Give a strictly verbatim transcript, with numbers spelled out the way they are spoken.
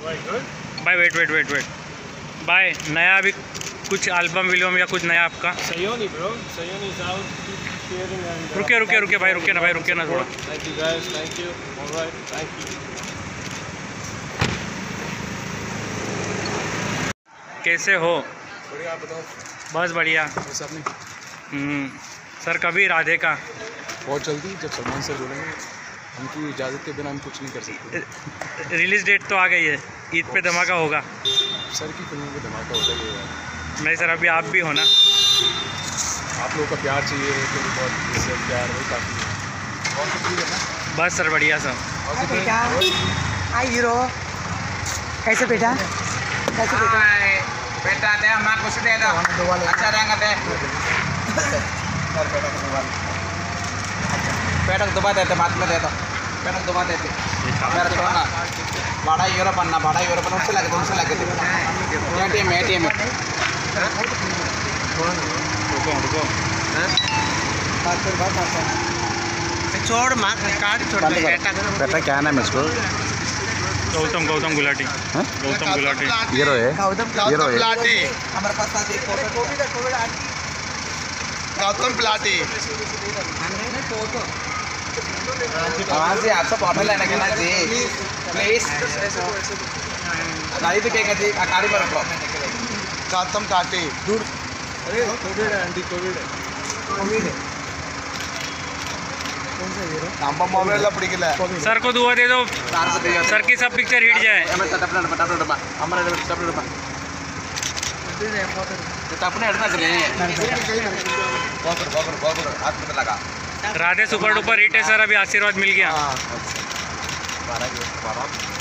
भाई wait wait wait wait भाई, नया अभी कुछ एल्बम विल्बम या कुछ नया आपका? Sayoni bro, Sayoni is out. Sharing and. रुके रुके रुके भाई, रुके ना भाई, रुके ना थोड़ा। Thank you guys, thank you. All right, thank you. कैसे हो? बढ़िया, आप बताओ। बस बढ़िया। बस आपने हम्म, सर कभी राधे का? बहुत जल्दी जब सलमान सर बोलेंगे, उनकी इजाज़त के बिना हम कुछ नहीं कर सकते। रिलीज डेट तो आ गई है, ईद पे धमाका होगा। सर की फिल्मों में धमाका होता ही है यार। नहीं सर, अभी आप भी हो ना। आप लोगों का प्यार चाहिए, तो बहुत इससे प्यार वही काफ़ी है। और कुछ है ना? बस सर बढ़िया सर। हाय बेटा, हाय हीरो, कैसे बेटा? कैसे बेटा? बेटा दे माँ कुछ दे दो, अच्छा रहेगा दे। पेट दुबा देते, बाद में दे दो। पेट दुबा देते मेरा छोड़ना, बड़ा यूरोप अन्ना, बड़ा यूरोप अन्ना, उससे लगे दो, उससे लगे दो। एटीएम एटीएम रुको रुको, छोड़ माँ काट छोड़ बेटा। बेटा क्या नाम है इसको? गौतम गौतम गुलाटी। गौतम गुलाटी हीरो है। गौतम हीरो है। हमारे पास साथ एक photo covid covid aunty Gautam पिलाटी। हाँ जी, आपसे फोटो लेने के ना जी, प्लीज नहीं दिखेगा जी, अकारी पर रखो। गौतम काटी दूर। अरे कोविड है आंटी, कोविड है। कोविड कौन सा हीरो? नंबर मोबाइल ला पड़ी किला सर को दुआ दे दो, चार बजे सर की सब पिक्चर हिट जाए। हमें टपना टपना डब्बा, हमारे टपना डब्बा टपने हटना चाहिए। बहुत बहुत बहुत हाथ में लगा। राधे सुपर डुपर हिट है सर, अभी आशीर्वाद मिल गया। बारह बारह